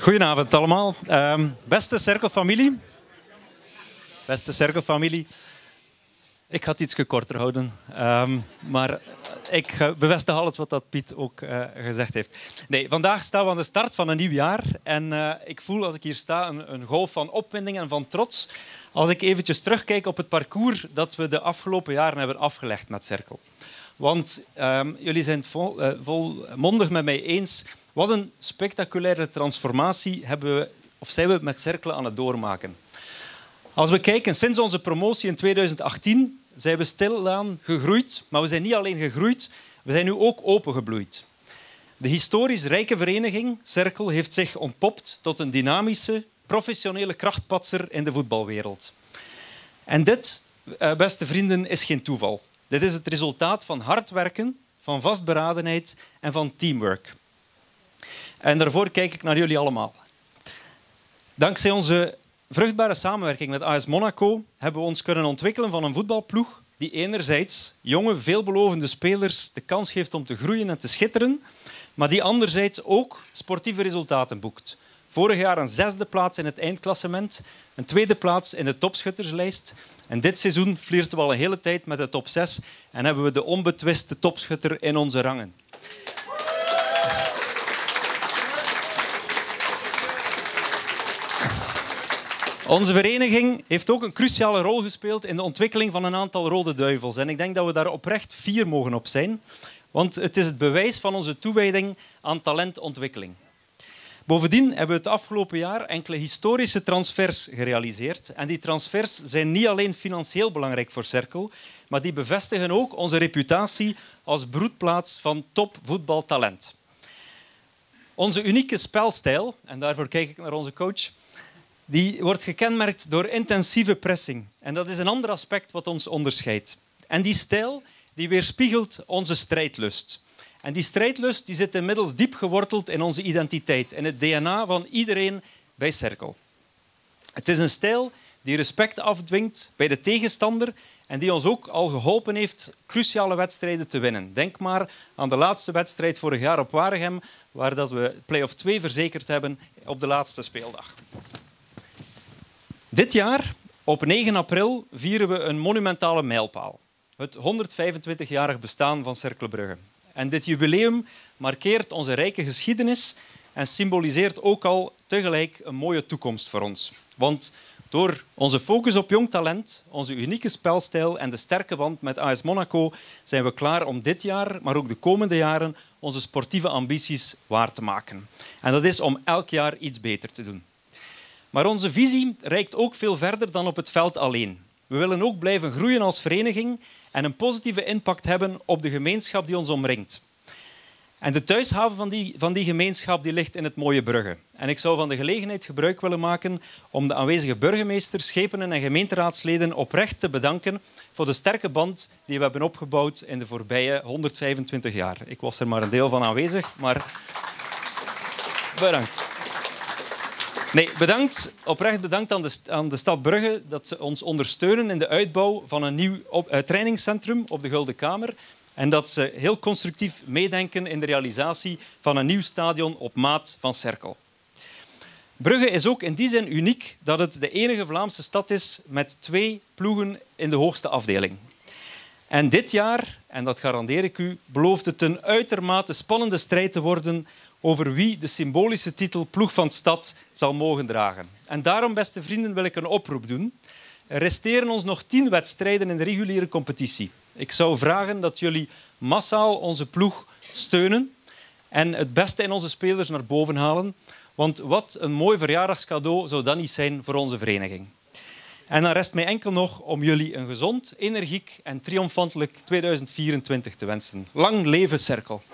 Goedenavond allemaal. Beste cirkelfamilie. Beste cirkelfamilie. Ik ga het iets korter houden. Maar ik bevestig alles wat dat Piet ook gezegd heeft. Nee, vandaag staan we aan de start van een nieuw jaar. En ik voel als ik hier sta een golf van opwinding en van trots. Als ik eventjes terugkijk op het parcours dat we de afgelopen jaren hebben afgelegd met Cirkel. Want jullie zijn het volmondig met mij eens. Wat een spectaculaire transformatie zijn we met Cirkelen aan het doormaken. Als we kijken, sinds onze promotie in 2018 zijn we stilaan gegroeid. Maar we zijn niet alleen gegroeid, we zijn nu ook opengebloeid. De historisch rijke vereniging Cirkel heeft zich ontpopt tot een dynamische, professionele krachtpatser in de voetbalwereld. En dit, beste vrienden, is geen toeval. Dit is het resultaat van hard werken, van vastberadenheid en van teamwork. En daarvoor kijk ik naar jullie allemaal. Dankzij onze vruchtbare samenwerking met AS Monaco hebben we ons kunnen ontwikkelen van een voetbalploeg die enerzijds jonge, veelbelovende spelers de kans geeft om te groeien en te schitteren, maar die anderzijds ook sportieve resultaten boekt. Vorig jaar een 6e plaats in het eindklassement, een 2e plaats in de topschutterslijst. En dit seizoen flirten we al een hele tijd met de top 6 en hebben we de onbetwiste topschutter in onze rangen. Onze vereniging heeft ook een cruciale rol gespeeld in de ontwikkeling van een aantal Rode Duivels. En ik denk dat we daar oprecht fier mogen op zijn, want het is het bewijs van onze toewijding aan talentontwikkeling. Bovendien hebben we het afgelopen jaar enkele historische transfers gerealiseerd. En die transfers zijn niet alleen financieel belangrijk voor Cirkel, maar die bevestigen ook onze reputatie als broedplaats van topvoetbaltalent. Onze unieke spelstijl, en daarvoor kijk ik naar onze coach, die wordt gekenmerkt door intensieve pressing. En dat is een ander aspect wat ons onderscheidt. En die stijl die weerspiegelt onze strijdlust. En die strijdlust die zit inmiddels diep geworteld in onze identiteit, in het DNA van iedereen bij Cirkel. Het is een stijl die respect afdwingt bij de tegenstander en die ons ook al geholpen heeft cruciale wedstrijden te winnen. Denk maar aan de laatste wedstrijd vorig jaar op Waregem, waar dat we play-off 2 verzekerd hebben op de laatste speeldag. Dit jaar, op 9 april, vieren we een monumentale mijlpaal. Het 125-jarig bestaan van Cercle Brugge. En dit jubileum markeert onze rijke geschiedenis en symboliseert ook al tegelijk een mooie toekomst voor ons. Want door onze focus op jong talent, onze unieke spelstijl en de sterke band met AS Monaco zijn we klaar om dit jaar, maar ook de komende jaren, onze sportieve ambities waar te maken. En dat is om elk jaar iets beter te doen. Maar onze visie reikt ook veel verder dan op het veld alleen. We willen ook blijven groeien als vereniging en een positieve impact hebben op de gemeenschap die ons omringt. En de thuishaven van die gemeenschap die ligt in het mooie Brugge. En ik zou van de gelegenheid gebruik willen maken om de aanwezige burgemeesters, schepenen en gemeenteraadsleden oprecht te bedanken voor de sterke band die we hebben opgebouwd in de voorbije 125 jaar. Ik was er maar een deel van aanwezig, maar bedankt. Nee, oprecht bedankt aan de stad Brugge dat ze ons ondersteunen in de uitbouw van een nieuw trainingscentrum op de Gulden Kamer en dat ze heel constructief meedenken in de realisatie van een nieuw stadion op maat van Cirkel. Brugge is ook in die zin uniek dat het de enige Vlaamse stad is met 2 ploegen in de hoogste afdeling. En dit jaar, en dat garandeer ik u, belooft het een uitermate spannende strijd te worden over wie de symbolische titel Ploeg van Stad zal mogen dragen. En daarom, beste vrienden, wil ik een oproep doen. Er resteren ons nog 10 wedstrijden in de reguliere competitie. Ik zou vragen dat jullie massaal onze ploeg steunen en het beste in onze spelers naar boven halen. Want wat een mooi verjaardagscadeau zou dat niet zijn voor onze vereniging. En dan rest mij enkel nog om jullie een gezond, energiek en triomfantelijk 2024 te wensen. Lang leven Cirkel!